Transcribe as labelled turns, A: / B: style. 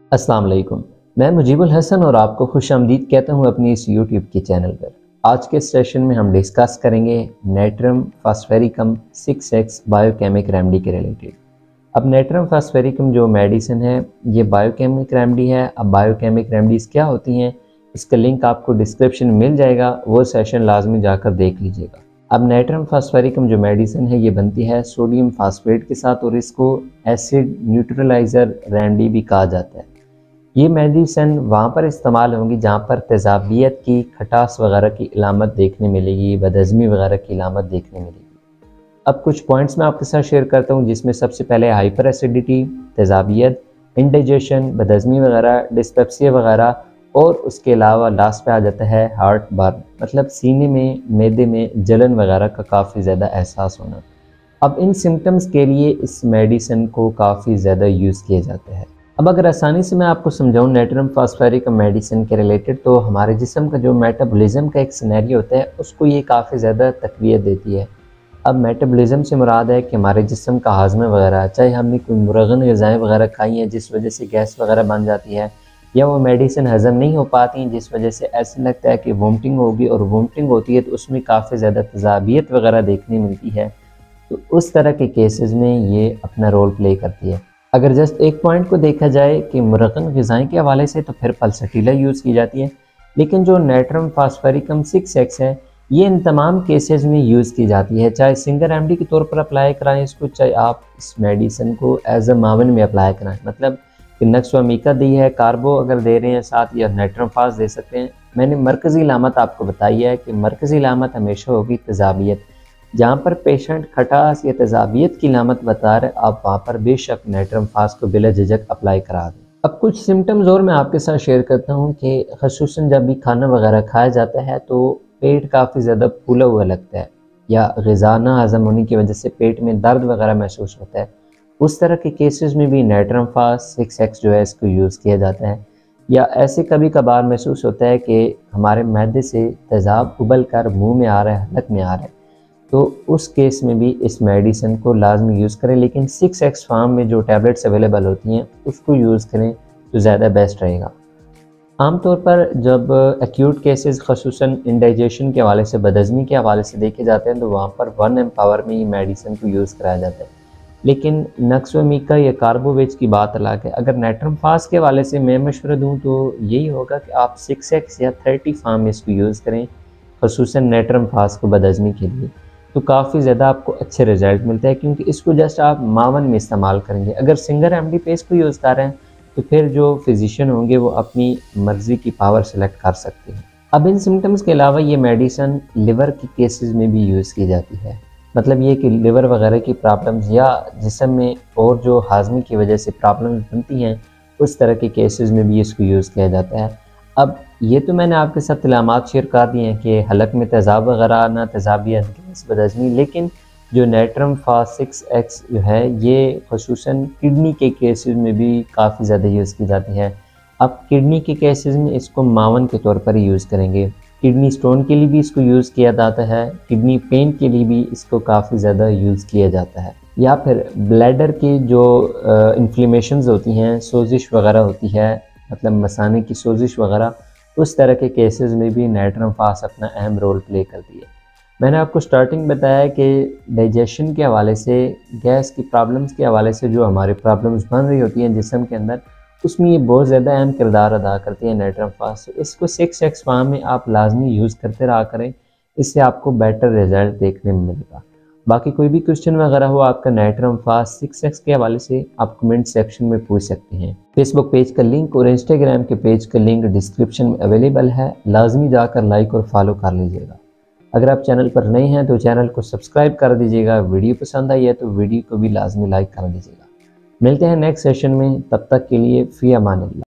A: अस्सलाम वालेकुम। मैं मुजीबुल हसन और आपको खुश आमदीद कहता हूँ अपनी इस यूट्यूब के चैनल पर। आज के सेशन में हम डिस्कस करेंगे natrum phosphoricum 6X biochemic remedy के रिलेटेड। अब नेट्रम फॉस्फेरिकम जो मेडिसिन है ये बायोकेमिक रेमेडी है। अब बायोकेमिक रेमेडीज़ क्या होती हैं इसका लिंक आपको डिस्क्रिप्शन में मिल जाएगा, वो सेशन लाजमी जाकर देख लीजिएगा। अब नेट्रम फॉस्फेरिकम जो मेडिसिन है ये बनती है सोडियम फास्फेट के साथ और इसको एसिड न्यूट्रलाइज़र रेमेडी भी कहा जाता है। ये मेडिसिन वहाँ पर इस्तेमाल होंगी जहाँ पर तेज़ाबियत की, खटास वगैरह की इलामत देखने मिलेगी, बदहज़मी वगैरह की इलामत देखने मिलेगी। अब कुछ पॉइंट्स मैं आपके साथ शेयर करता हूँ जिसमें सबसे पहले हाइपर एसिडिटी, तेज़ाबियत, इंडाइजेशन, बदहज़मी वगैरह, डिस्पेप्सिया वगैरह, और उसके अलावा लास्ट पे आ जाता है हार्ट बर्न, मतलब सीने में, मैदे में जलन वगैरह का काफ़ी ज़्यादा एहसास होना। अब इन सिम्टम्स के लिए इस मेडिसिन को काफ़ी ज़्यादा यूज़ किया जाता है। अब अगर आसानी से मैं आपको समझाऊं नेट्रम फॉस्फेरिकम मेडिसिन के रिलेटेड, तो हमारे जिस्म का जो मेटाबॉलिज्म का एक सिनेरियो होता है उसको ये काफ़ी ज़्यादा तक़वियत देती है। अब मेटाबॉलिज्म से मुराद है कि हमारे जिस्म का हाज़मा वगैरह, चाहे हमने कोई मुरगन ग़िज़ाएँ वगैरह खाई हैं जिस वजह से गैस वगैरह बन जाती है, या वो मेडिसिन हज़म नहीं हो पाती जिस वजह से ऐसा लगता है कि वोमिटिंग होगी, और वोमिटिंग होती है तो उसमें काफ़ी ज़्यादा तेज़ाबियत वगैरह देखने मिलती है, तो उस तरह के केसेस में ये अपना रोल प्ले करती है। अगर जस्ट एक पॉइंट को देखा जाए कि मुरगन ग़िज़ाएँ के हवाले से, तो फिर पल्सटीला यूज़ की जाती है, लेकिन जो नेट्रम फॉस्फेरिकम 6X है ये इन तमाम केसेस में यूज़ की जाती है। चाहे सिंगल रेमेडी के तौर पर अप्लाई कराएं इसको, चाहे आप इस मेडिसिन को एज अ मावन में अप्लाई कराएं, मतलब कि नक्सवामीका दी है, कार्बो अगर दे रहे हैं साथ, या नेट्रम फास दे सकते हैं। मैंने मरकज़ी इलामत आपको बताई है कि मरकज़ी इलामत हमेशा होगी तेज़ाबियत। जहाँ पर पेशेंट खटास या तेज़ाबियत की इलामत बता रहे, आप वहाँ पर बेशक नेट्रम फास को बिला झिझक अप्लाई करा दें। अब कुछ सिम्टम्स और मैं आपके साथ शेयर करता हूँ कि ख़ुसूसन जब भी खाना वगैरह खाया जाता है तो पेट काफ़ी ज़्यादा फूला हुआ लगता है, या ग़िज़ा ना हज़म होने की वजह से पेट में दर्द वगैरह महसूस होता है। उस तरह के केसेस में भी नेट्रम फास 6X जो है इसको यूज़ किया जाता है। या ऐसे कभी कभार महसूस होता है कि हमारे मैदे से तेज़ाब उबल कर मुँह में आ रहा है, हलक में आ रहा है, तो उस केस में भी इस मेडिसिन को लाजमी यूज़ करें, लेकिन 6X फार्म में जो टैबलेट्स अवेलेबल होती हैं उसको यूज़ करें तो ज़्यादा बेस्ट रहेगा। आमतौर पर जब एक्यूट केसेस ख़ुसूसन इंडाइजेशन के हवाले से, बदहज़मी के हवाले से देखे जाते हैं, तो वहाँ पर 1 एम्पावर में ही मेडिसिन को यूज़ कराया जाता है। लेकिन नक्सवामीका या कार्बोवेज की बात अलग है। अगर नेट्रम फास के हवाले से मैं मशवरा दूँ तो यही होगा कि आप 6X या 30 फार्म में इसको यूज़ करें, ख़ुसूसन नेट्रम फास को बदहज़मी के लिए, तो काफ़ी ज़्यादा आपको अच्छे रिज़ल्ट मिलते हैं, क्योंकि इसको जस्ट आप मावन में इस्तेमाल करेंगे। अगर सिंगल रेमेडी पे इसको यूज़ कर रहे हैं तो फिर जो फिजिशियन होंगे वो अपनी मर्ज़ी की पावर सेलेक्ट कर सकते हैं। अब इन सिम्टम्स के अलावा ये मेडिसिन लिवर के केसेस में भी यूज़ की जाती है, मतलब ये कि लिवर वगैरह की प्रॉब्लम्स या जिस्म में और जो हाज़मे की वजह से प्रॉब्लम्स बनती हैं, उस तरह के केसेस में भी इसको यूज़ किया जाता है। अब ये तो मैंने आपके साथ इलामात शेयर कर दिए हैं कि हलक में तेज़ाब वगैरह आना, तेज़ाबियत, गैस, बदहज़मी, लेकिन जो नेट्रम फास 6X जो है ये ख़ुसूसन किडनी के केसेस में भी काफ़ी ज़्यादा यूज़ की जाती है। अब किडनी के केसेस में इसको मावन के तौर पर यूज़ करेंगे। किडनी स्टोन के लिए भी इसको यूज़ किया जाता है, किडनी पेन के लिए भी इसको काफ़ी ज़्यादा यूज़ किया जाता है, या फिर ब्लैडर की जो इन्फ्लेमेशंस होती हैं, सोजिश वगैरह होती है, मतलब मसाने की सोजिश वगैरह, उस तरह के केसेस में भी नेट्रम फास अपना अहम रोल प्ले करती है। मैंने आपको स्टार्टिंग बताया कि डाइजेशन के हवाले से, गैस की प्रॉब्लम्स के हवाले से जो हमारी प्रॉब्लम्स बन रही होती हैं जिस्म के अंदर, उसमें ये बहुत ज़्यादा अहम किरदार अदा करती है नेट्रम फास। तो इसको 6X फार्म में आप लाजमी यूज़ करते रहा करें, इससे आपको बेटर रिज़ल्ट देखने में मिलेगा। बाकी कोई भी क्वेश्चन वगैरह हो आपका नेट्रम फास 6X के हवाले से, आप कमेंट सेक्शन में पूछ सकते हैं। फेसबुक पेज का लिंक और इंस्टाग्राम के पेज का लिंक डिस्क्रिप्शन में अवेलेबल है, लाजमी जाकर लाइक और फॉलो कर लीजिएगा। अगर आप चैनल पर नए हैं तो चैनल को सब्सक्राइब कर दीजिएगा। वीडियो पसंद आई है तो वीडियो को भी लाजमी लाइक कर दीजिएगा। मिलते हैं नेक्स्ट सेशन में, तब तक के लिए फ़ी अमान अल्लाह।